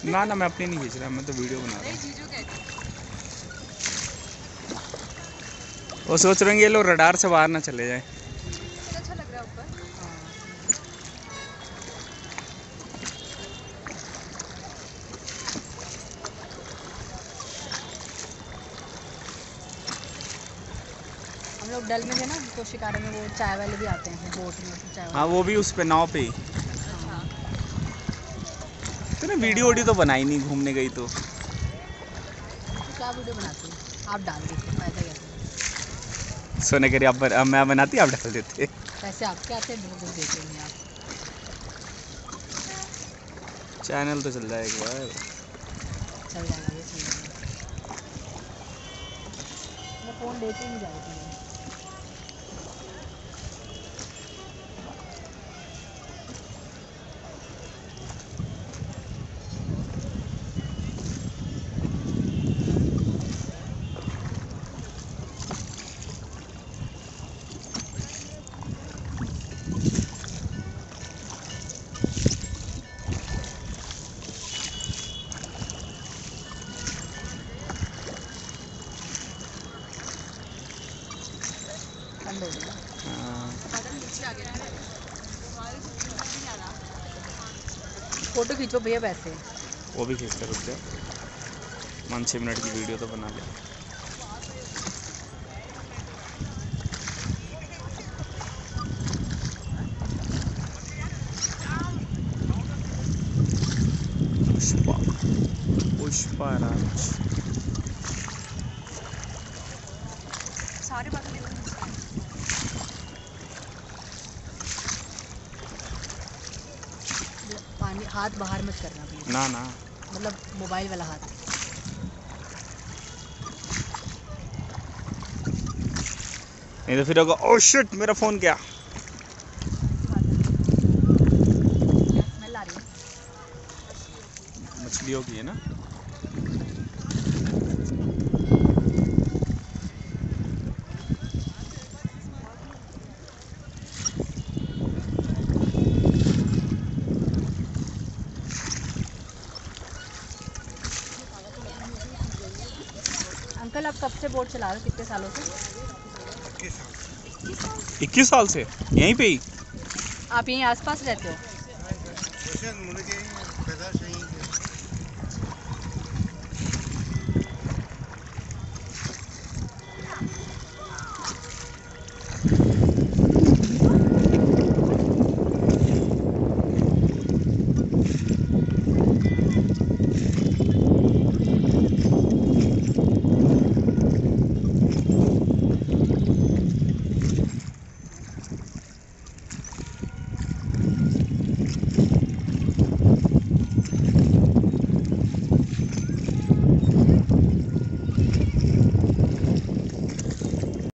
ना ना, मैं अपनी नहीं खींच रहा, मैं तो वीडियो बना रहा हूँ। वो सोच रहे हैं ये लोग रडार से बाहर ना चले जाए। अच्छा लग रहा है ऊपर। हम लोग डल में थे ना तो शिकारा में वो चाय वाले भी आते हैं बोट में, तो चाय वाले। हाँ वो भी उस पे नाव पे ही। अच्छा। तूने वीडियो तो बनाई नहीं घूमने गई तो? तो क्या वीडियो बनाती है आप, डाल देते फायदा क्या है? सोने करी आप मैं बनाती, आप डाल देते। पैसे आपके आते हैं, बिल्कुल देते नहीं आप। चैनल तो चल जाए एक बार। चल जाएगा, ये चल जाएगा। मैं फ़ोन लेके ही नहीं जा रही थी। ठंड हो गई। फोटो खींचो भैया वैसे। वो भी खींच कर रुक जा, 5-6 मिनट की वीडियो तो बना ले। पुष्पा, पुष्पा राज। सारे बातें पानी, हाथ बाहर मत करना प्लीज। ना ना, मतलब मोबाइल वाला हाथ। नहीं तो फिर होगा ओह शिट मेरा फोन क्या। स्मेल आ रही है। मछलियों की है ना। अंकल आप कब से बोट चला रहे हो, कितने सालों से? 21 साल से यहीं पे ही। आप यहीं आसपास रहते हो?